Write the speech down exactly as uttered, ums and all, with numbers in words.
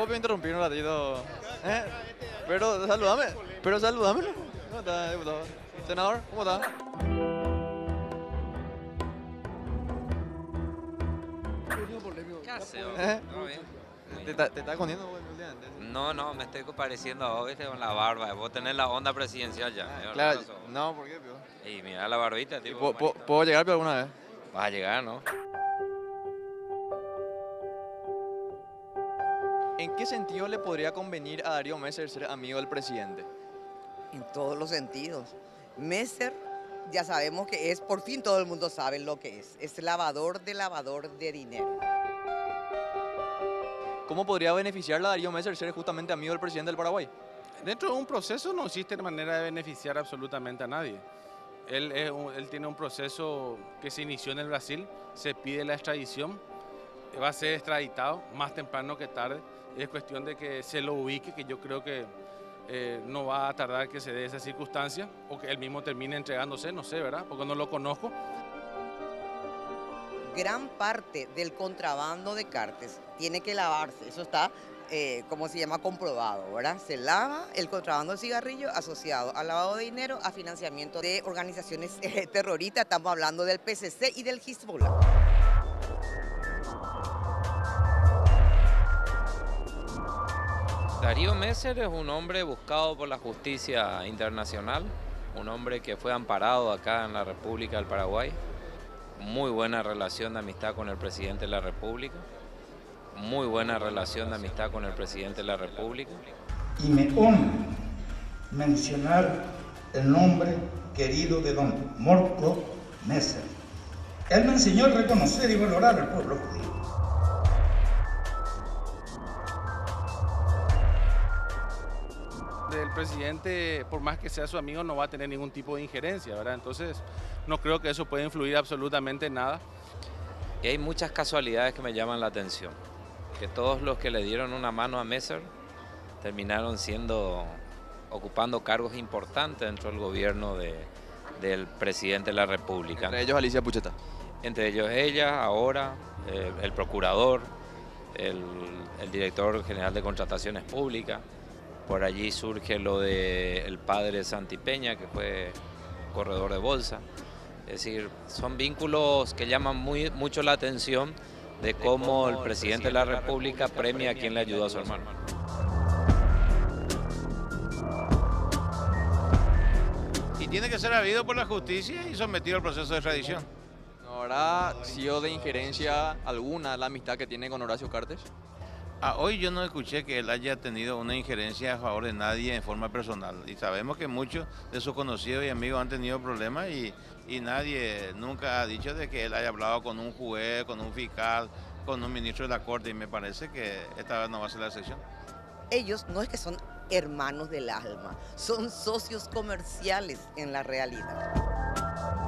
vos me interrumpir un ratito. ¿Eh? Pero saludame, pero saludame. ¿Cómo está, diputado? Senador, ¿cómo está? ¿Qué hace, vos? ¿Eh? ¿Todo bien? ¿Te, está- te estás escondiendo, güey, últimamente? No, no, me estoy pareciendo a vos, viste, con la barba. Vos tenés la onda presidencial ya. Ah, ¿Eh? claro, ¿Qué pasó? no, ¿por qué, pio? Y mira la barbita, ¿Y tipo. ¿Puedo, puedo- manito. puedo llegar, pero alguna vez? Vas a llegar, ¿no? ¿En qué sentido le podría convenir a Darío Messer ser amigo del presidente? En todos los sentidos. Messer, ya sabemos que es, por fin todo el mundo sabe lo que es. Es lavador de lavador de dinero. ¿Cómo podría beneficiarle a Darío Messer ser justamente amigo del presidente del Paraguay? Dentro de un proceso no existe manera de beneficiar absolutamente a nadie. Él, es un- él tiene un proceso que se inició en el Brasil, se pide la extradición, va a ser extraditado más temprano que tarde. Es cuestión de que se lo ubique, que yo creo que eh, no va a tardar que se dé esa circunstancia o que él mismo termine entregándose, no sé, ¿verdad? Porque no lo conozco. Gran parte del contrabando de cartes tiene que lavarse. Eso está, eh, como se llama, comprobado, ¿verdad? Se lava el contrabando de cigarrillo asociado al lavado de dinero, a financiamiento de organizaciones eh, terroristas. Estamos hablando del P C C y del Hezbollah. Darío Messer es un hombre buscado por la justicia internacional, un hombre que fue amparado acá en la República del Paraguay, muy buena relación de amistad con el presidente de la República, muy buena relación de amistad con el presidente de la República. Y me honra mencionar el nombre querido de don Morco Messer. Él me enseñó a reconocer y valorar al pueblo judío. El presidente, por más que sea su amigo, no va a tener ningún tipo de injerencia, ¿verdad? Entonces, no creo que eso pueda influir absolutamente en nada. Y hay muchas casualidades que me llaman la atención, que todos los que le dieron una mano a Messer terminaron siendo, ocupando cargos importantes dentro del gobierno de, del presidente de la República. Entre ellos Alicia Pucheta. Entre ellos ella, ahora, eh, el procurador, el, el director general de contrataciones públicas. Por allí surge lo del padre Santipeña, que fue corredor de bolsa. Es decir, son vínculos que llaman muy, mucho la atención de cómo el presidente de la República premia a quien le ayudó a su hermano. Y tiene que ser habido por la justicia y sometido al proceso de extradición. ¿No habrá sido de injerencia alguna la amistad que tiene con Horacio Cartes? Ah, hoy yo no escuché que él haya tenido una injerencia a favor de nadie en forma personal. Y sabemos que muchos de sus conocidos y amigos han tenido problemas y, y nadie nunca ha dicho de que él haya hablado con un juez, con un fiscal, con un ministro de la Corte. Y me parece que esta vez no va a ser la excepción. Ellos no es que son hermanos del alma, son socios comerciales en la realidad.